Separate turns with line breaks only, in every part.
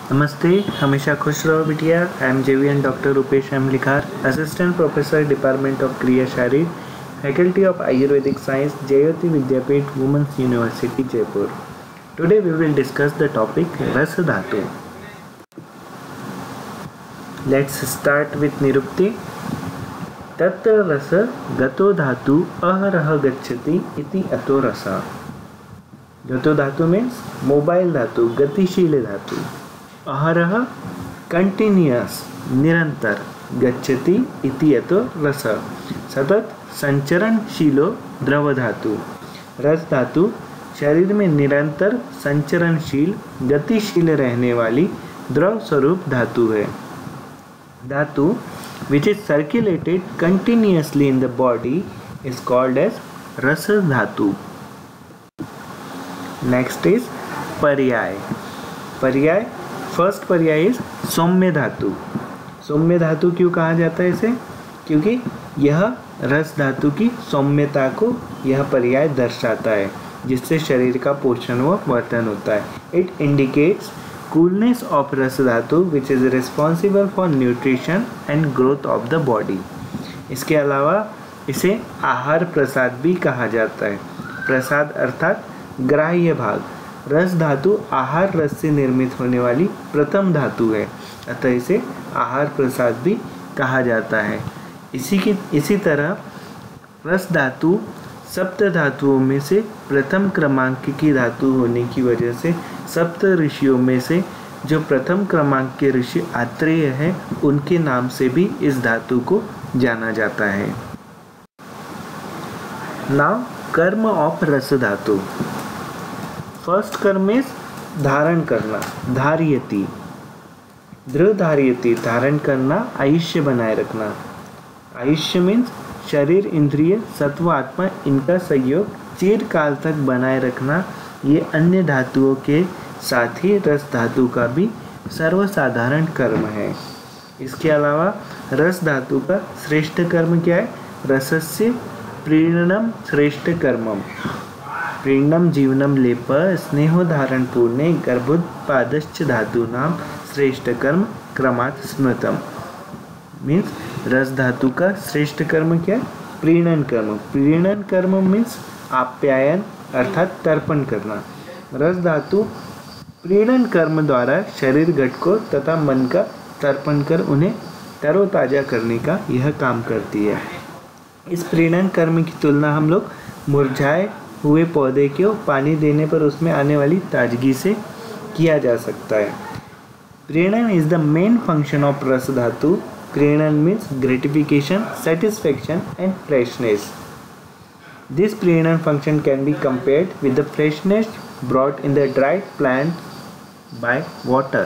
नमस्ते, हमेशा खुश रहो बिटिया। I am JVN doctor Rupesh M Likhar, assistant professor department of Kriya Sharir, faculty of Ayurvedic science, Jayawati Vidyapeeth, women's university Jaipur. Today we will discuss the topic ras dhatu. Let's start with nirukti. तत्र रस गतो धातु अहरह गच्छति इति अतो रसा। गतो धातु मीन्स मोबाइल धातु, गतिशील धातु। अहरह कंटिन्यूअस, निरंतर। गच्छति इति अतो रस, सतत संचरणशीलो द्रव धातु। रस धातु शरीर में निरंतर संचरणशील, गतिशील रहने वाली द्रव स्वरूप धातु है। धातु which is circulated continuously in the body is called as रस धातु। नेक्स्ट इज पर्याय। पर्याय, फर्स्ट पर्याय इज सौम्य धातु। सौम्य धातु क्यों कहा जाता है इसे? क्योंकि यह रस धातु की सौम्यता को यह पर्याय दर्शाता है, जिससे शरीर का पोषण व वर्धन होता है। इट इंडिकेट्स कूलनेस ऑफ रस dhatu which is responsible for nutrition and growth of the body. इसके अलावा इसे आहार प्रसाद भी कहा जाता है। प्रसाद अर्थात ग्राह्य भाग। रस धातु आहार रस से निर्मित होने वाली प्रथम धातु है, अतः इसे आहार प्रसाद भी कहा जाता है। इसी तरह रस धातु सप्त धातुओं में से प्रथम क्रमांक की धातु होने की वजह से सप्त ऋषियों में से जो प्रथम क्रमांक के ऋषि आत्रेय हैं, उनके नाम से भी इस धातु को जाना जाता है। नाउ कर्म ऑफ रस धातु। फर्स्ट कर्म इज धारण करना, धार्यति। दृढ़ धार्यति, धारण करना, आयुष्य बनाए रखना। आयुष्य मीन्स शरीर, इंद्रिय, सत्व, आत्मा, इनका सहयोग चिरकाल तक बनाए रखना। ये अन्य धातुओं के साथ ही रस धातु का भी सर्वसाधारण कर्म है। इसके अलावा रस धातु का श्रेष्ठ कर्म क्या है? रसस्य प्रीणनम श्रेष्ठ कर्मम। प्रीणनम जीवनम लेप स्नेहोधारण पूर्णे गर्भोत्पादश्च धातूनाम श्रेष्ठ कर्म क्रमात् स्मृतम। मीन्स रस धातु का श्रेष्ठ कर्म क्या है? प्रीणन कर्म। प्रीणन कर्म मीन्स आप्यायन अर्थात तर्पण करना। रस धातु प्रीणन कर्म द्वारा शरीर घट को तथा मन का तर्पण कर उन्हें तरोताजा करने का यह काम करती है। इस प्रीणन कर्म की तुलना हम लोग मुरझाए हुए पौधे को पानी देने पर उसमें आने वाली ताजगी से किया जा सकता है। प्रीणन is the main function of रस धातु। प्रीणन means gratification, satisfaction and freshness. This प्रीणन function can be compared with the freshness brought in the dried plant by water.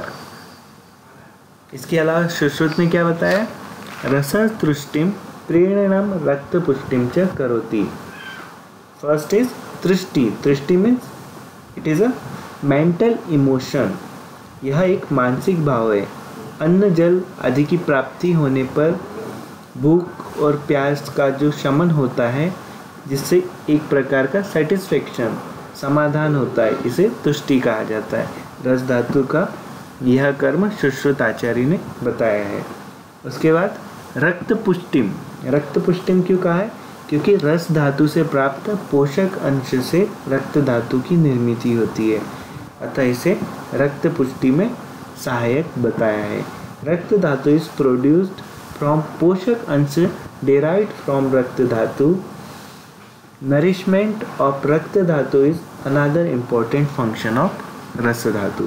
इसके अलावा सुश्रुत ने क्या बताया? रस तृष्टिम प्रीणनम रक्त पुष्टिम च करोति। फर्स्ट इज तृष्टि। तृष्टि means it is a mental emotion. यह एक मानसिक भाव है। अन्न जल आदि की प्राप्ति होने पर भूख और प्यास का जो शमन होता है, जिससे एक प्रकार का सेटिस्फेक्शन, समाधान होता है, इसे तुष्टि कहा जाता है। रस धातु का यह कर्म सुश्रुत आचार्य ने बताया है। उसके बाद रक्त पुष्टिम। रक्त पुष्टिम क्यों कहा है? क्योंकि रस धातु से प्राप्त पोषक अंश से रक्त धातु की निर्मित होती है, अतः इसे रक्त पुष्टि में सहायक बताया है। रक्त धातु इज प्रोड्यूस्ड फ्रॉम पोषक अंश डेराइव्ड फ्रॉम रक्त धातु। नरिशमेंट ऑफ रक्त धातु is another important function of रस धातु।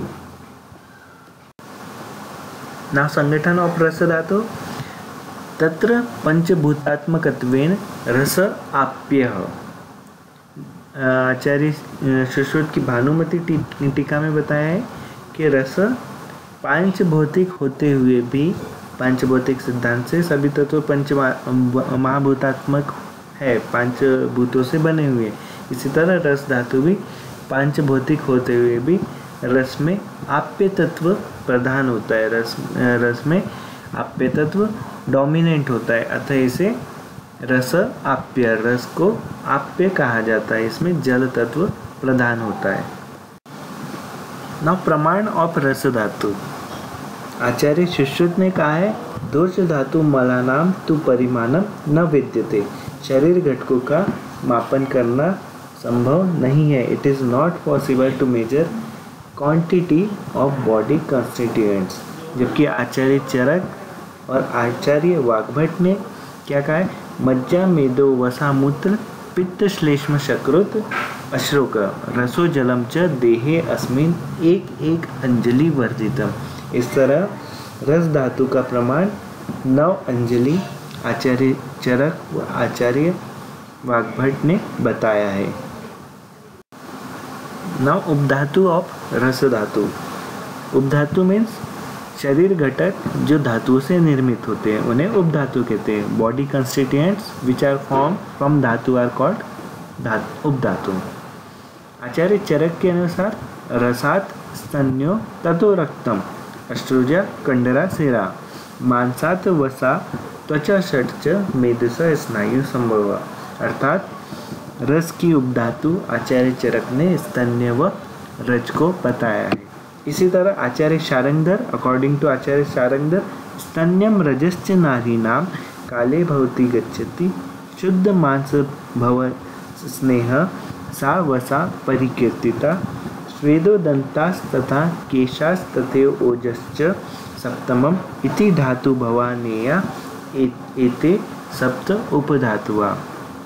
नाउ संगठन ऑफ रस धातु। तत्र पंचभूतात्मकत्वेन रस आप्यः। आचार्य सुश्रुत की भानुमति टीका में बताया है कि रस पांच भौतिक होते हुए भी, पांच भौतिक सिद्धांत से सभी तत्व पंच महाभूतात्मक है, पांच भूतों से बने हुए। इसी तरह रस धातु भी पांच भौतिक होते हुए भी रस में आप्य तत्व प्रधान होता है। रस में आप्य तत्व डोमिनेंट होता है, अतः इसे रस आप्य, रस को आप्य कहा जाता है। इसमें जल तत्व प्रधान होता है। नाउ प्रमाण ऑफ रस धातु। आचार्य सुश्रुत ने कहा है दोष धातु मलानाम तु परिमाणम न विद्यते। शरीर घटकों का मापन करना संभव नहीं है। It is not possible to measure quantity of body constituents. जबकि आचार्य चरक और आचार्य वाग्भट ने क्या कहा है, मज्जा मेदो वसा मूत्र पित्त श्लेष्म शकृत अश्रोक रसो जलम च देहे अस्मिन एक एक अंजलि वर्जितम। इस तरह रस धातु का प्रमाण 9 अंजलि आचार्य चरक व आचार्य वाग्भट ने बताया है। नाउ उपधातु ऑफ रस धातु। उपधातु मीन्स शरीर घटक जो धातु से निर्मित होते हैं उन्हें उपधातु कहते हैं। Body constituents which are form from धातु आर कॉल्ड उपधातु। आचार्य चरक के अनुसार रसात स्तन्यो ततो रक्तम अष्ट्रोजा कंडरा सेरा मांसात वसा त्वचा षट्च मेदस स्नायु संभव। अर्थात रस की उपधातु आचार्य चरक ने स्तन्य व रज को बताया है। इसी तरह आचार्य शारंगधर, अकॉर्डिंग टू आचार्य शारंगधर, स्तन्यम रजश्च नारीणाम काले भवति गच्छति शुद्ध मांस भव स्नेह सा वसा परिकीर्तिता स्वेदो दंतास्तथा केशास्तथैव ओजश्च सप्तमम इति धातु भवानेया एते सप्त उपधातुआ।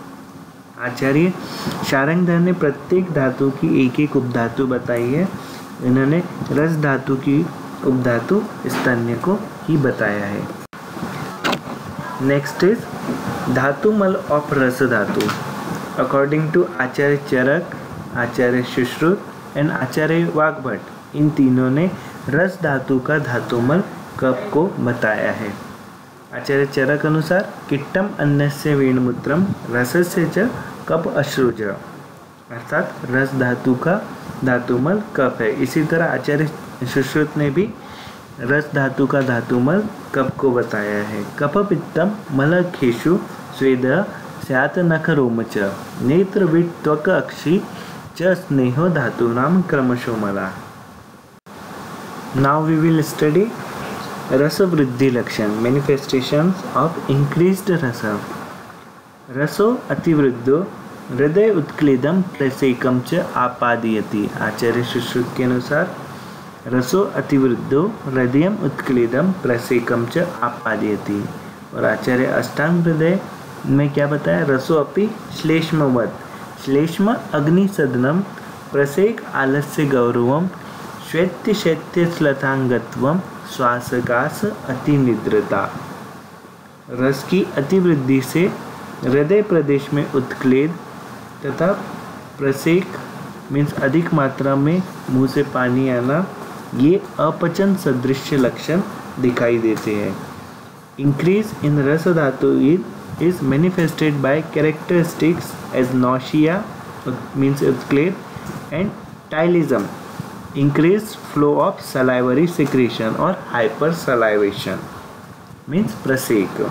आचार्य शारंगधर ने प्रत्येक धातु की एक एक उपधातु बताई है। इन्होंने रस धातु की उपधातु स्तन्य को ही बताया है। नेक्स्ट इज धातुमल ऑफ रस धातु। According to Acharya Charak, Acharya Sushrut and Acharya Vagbhat, इन तीनों ने रस धातु का धातुमल कप को बताया है। आचार्य चरक अनुसार किट्टम अन्नस्य वेणुमूत्रम रसस्य च कप अश्रुज, अर्थात रस धातु का धातुमल कप है। इसी तरह आचार्य सुश्रुत ने भी रस धातु का धातुमल कप को बताया है। कप पित्तम मलखेषु स्वेद स्यात् नख रोम च नेत्र विट त्वक अक्षि च स्नेहो धातूनाम क्रमशो मला। नाउ वी विल स्टडी रस वृद्धि लक्षण, मैनिफेस्टेशंस ऑफ इंक्रीज्ड रस। रसो अतिवृद्धो हृदय उत्क्लेदम प्रसेकम च आपादयति। आचार्य सुश्रुत के अनुसार रसो अतिवृद्धो हृदय उत्क्लेदम प्रसेकम च आपादयति। और आचार्य अष्टांग हृदय में क्या बताया, रसो अपि श्लेष्मवत् श्लेष्म अग्निसदनम प्रसेक आलस्य गौरवम श्वेत्य शैत्य श्लथांगत्वम श्वासकास अतिनिद्रता। रस की अतिवृद्धि से हृदय प्रदेश में उत्क्लेद तथा प्रसेक मीन्स अधिक मात्रा में मुंह से पानी आना, ये अपचन सदृश लक्षण दिखाई देते हैं। इंक्रीज इन रस धातु is manifested by characteristics as nausea means उत्क्लेद and tylism increased flow of salivary secretion or hypersalivation means प्रसेक।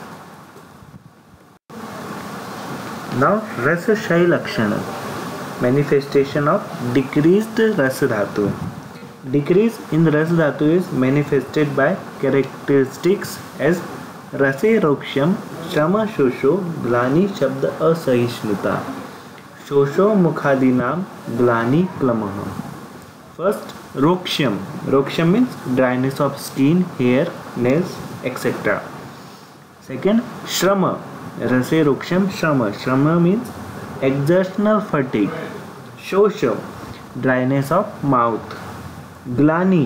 Now रस क्षय लक्षण, manifestation of decreased रस धातु। Decrease in रस धातु is manifested by characteristics as रसे रोक्ष्यम श्रम शोषो ग्लानि शब्द असहिष्णुता शोषो मुखादीनाम ग्लानि क्लमः। फर्स्ट रोक्ष्यम, रोक्ष्यम means dryness of skin, hair, nails etcetera. Second श्रम, रसे रोक्ष्यम श्रम, श्रम मीन्स एक्सर्शनल फटीग। शोष ड्राइनेस ऑफ माउथ। ग्लानि,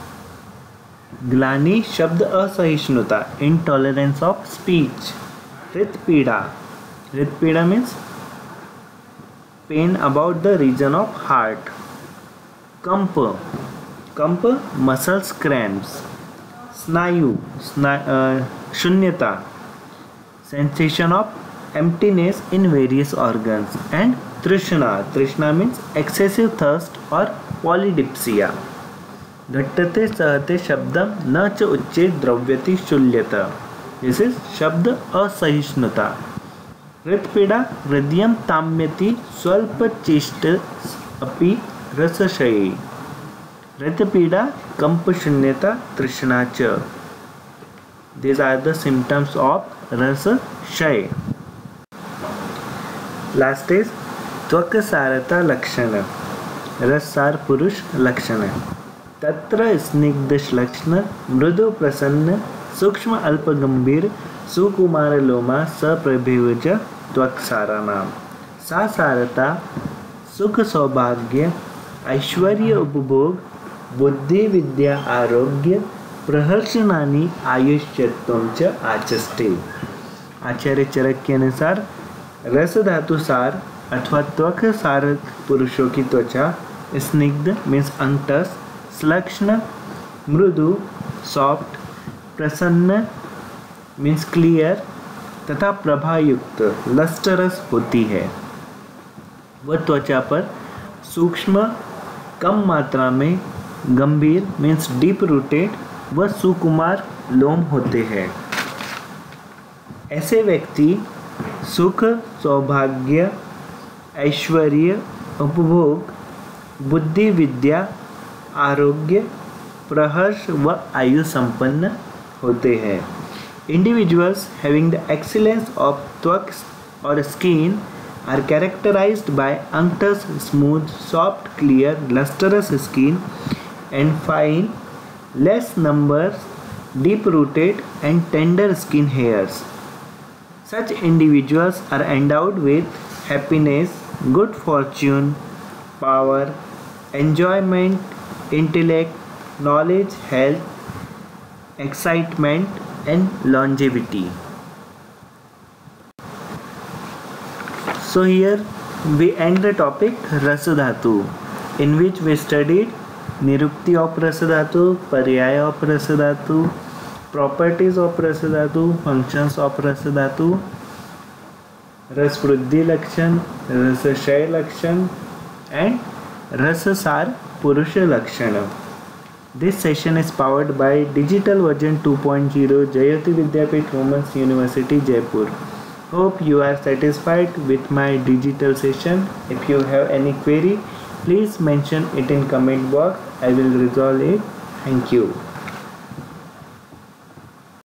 ग्लानि शब्द असहिष्णुता, इंटॉलरेंस ऑफ स्पीच। हृत्पीड़ा, हृत्पीड़ा means pain about the region of heart. कंप, कंप मसल्स क्रैम्प्स। स्नायु, शून्यता, sensation of emptiness in various organs. And तृष्णा, तृष्णा मीन्स एक्सेसिव थर्स्ट और पॉलीडिप्सिया। घट्टते सहते शब्दम न च उच्चे द्रव्यति शूल्यता, दिस इज शब्द असहिष्णुता। हृत्पीड़ा हृदयं ताम्यति स्वल्प चेष्ट अपि रसक्षये। रतपीड़ा, कंप शून्यता, तृष्णा च। These are the symptoms of रस क्षय। Last is त्वक सारता लक्षण, रससार पुरुष लक्षण। तत्र स्निग्ध श्लक्ष्ण, मृदु प्रसन्न, सूक्ष्म अल्प गंभीर, सुकुमार लोमा, सप्रभेव च त्वक सारा नाम। सा सारता सुख सौभाग्य, ऐश्वर्य उपभोग, बुद्धि विद्या आरोग्य, प्रहर्षणानि आयुष्यत्वं च आचष्टे। आचार्य चरक के अनुसार रस धातु सार अथवा त्वक सार पुरुषों की त्वचा स्निग्ध मीन्स अंटस, श्लक्ष्ण मृदु सॉफ्ट, प्रसन्न मीन्स क्लियर तथा प्रभायुक्त लस्टरस होती है। वह त्वचा पर सूक्ष्म कम मात्रा में, गंभीर मीन्स डीप रूटेड व सुकुमार लोम होते हैं। ऐसे व्यक्ति सुख सौभाग्य ऐश्वर्य उपभोग बुद्धि विद्या आरोग्य प्रहर्ष व आयु संपन्न होते हैं। Individuals having the excellence of त्वक or skin are characterized by unctuous, smooth, soft, clear, lustrous skin and fine, less numbers, deep-rooted and tender skin hairs. Such individuals are endowed with happiness, good fortune, power, enjoyment, intellect, knowledge, health, excitement and longevity. So here we end the topic Rasa Dhatu, in which we studied Nirukti of Rasa Dhatu, Paryaya of Rasa Dhatu, properties of Rasa Dhatu, functions of Rasa Dhatu, Ras Vruddhi Lakshan, Rasa Kshay Lakshan and Rasa Sar Purusha Lakshana. This session is powered by Digital Version 2.0 Jayoti Vidyapeeth Women's University Jaipur. Hope you are satisfied with my digital session. If you have any query, please mention it in comment box. I will resolve it. Thank you.